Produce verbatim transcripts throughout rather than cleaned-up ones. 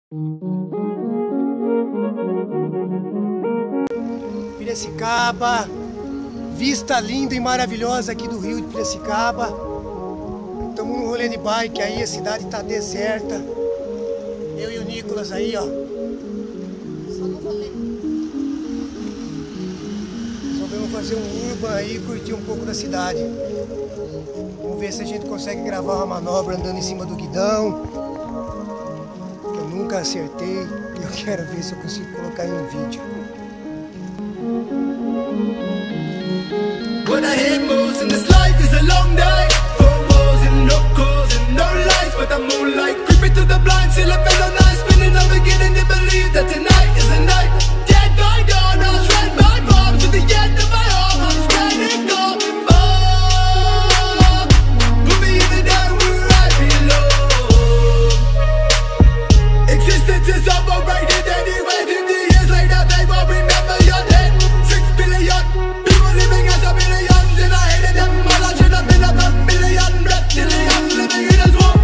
Piracicaba, vista linda e maravilhosa aqui do Rio de Piracicaba. Estamos num rolê de bike aí, a cidade tá deserta. Eu e o Nicolas aí, ó. Só no rolê. Resolvemos fazer um urban aí e curtir um pouco da cidade. Vamos ver se a gente consegue gravar uma manobra andando em cima do guidão. Que eu nunca acertei e eu quero ver se eu consigo colocar em um vídeo. When I hear moves and this life is a long day. Four walls and no calls and no lights, but the moonlight creeping through the blinds till I feel night spinning. I'm beginning to believe that tonight is the night. Dead by dawn, I'll shred my palm to the end of my arm. I'm standing coming back. Put me in the down where I belong. Existence is overrated anyway. fifty years later, they won't remember your name. Six billion people living as a billion, and I hated them all. I should have been up a million reptilian living in this world.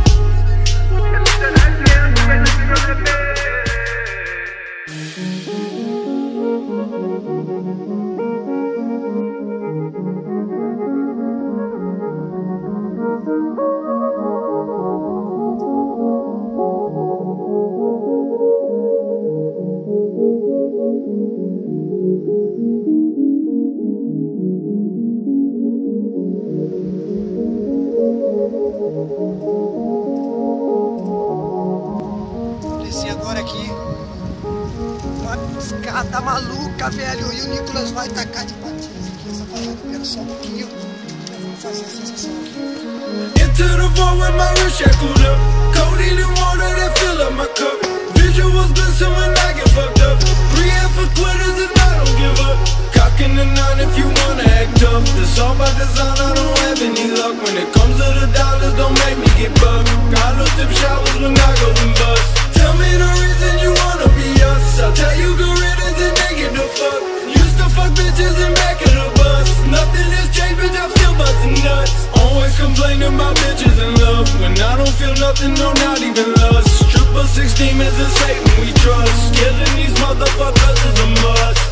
Desci agora aqui. Uma escada maluca, velho. E o Nicolas vai tacar de patins aqui nessa parada. Eu quero só um pouquinho. Vamos fazer a sensação aqui. Into the vault with my wrist shackled up. Codeine and water that fill up my cup. Visuals glisten when I get fucked up. Three F for quitters and I don't give up. Cocking the nine if you wanna act tough. This all by design, I don't have any luck. When it comes to the dollars, don't make me get bucked. Got no tip showers when I go and bust. Tell me the reason you wanna be us. I'll tell you good riddance and then get the fuck. Used to fuck bitches in back of the bus. Nothing has changed, bitch, I'm still busting nuts. Always complaining about bitches and love. When I don't feel nothing, no, not even lust. Triple six demons and Satan we trust. Killing these motherfuckers is a must.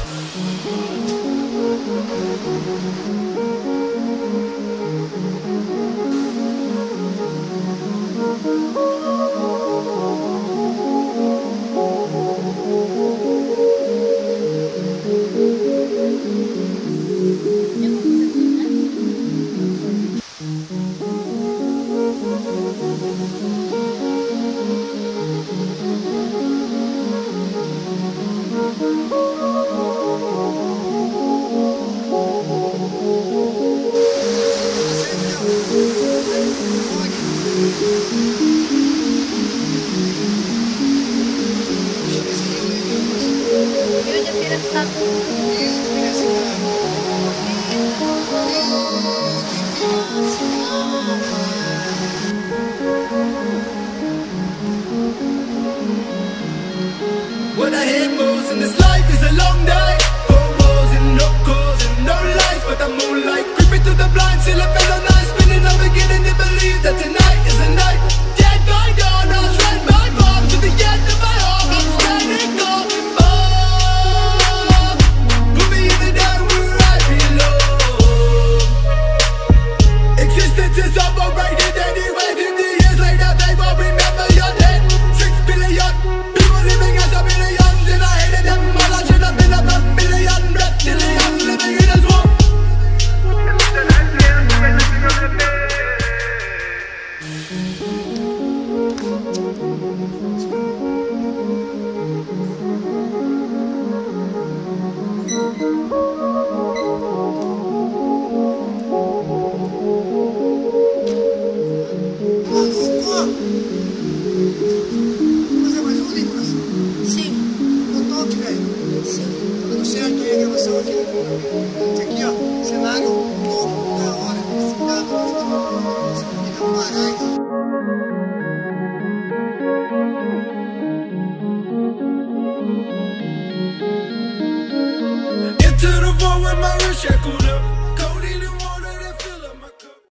Rio de Piracicaba. When I hear moves and this life is a long day. Four walls and no calls and no lights, but the moonlight creeping through the blinds till I feel night spinning. I'm beginning to believe that tonight is the night. Dead by dawn, I'll shred my palm to the end of my arm. I'm standing coming back. Put me in the down where I belong. Existence is overrated anyway. fifty years later, they won't remember your name. Six billion people living as a billion, and I hated them all. I should have been up a million reptilian living in this world. Fazer mais um, Nicolas? Sim, No toque, velho. sim. Tá dando certo aí a gravação aqui. Esse aqui, ó, cenário louco, da hora. Esse cara, esse cara, parar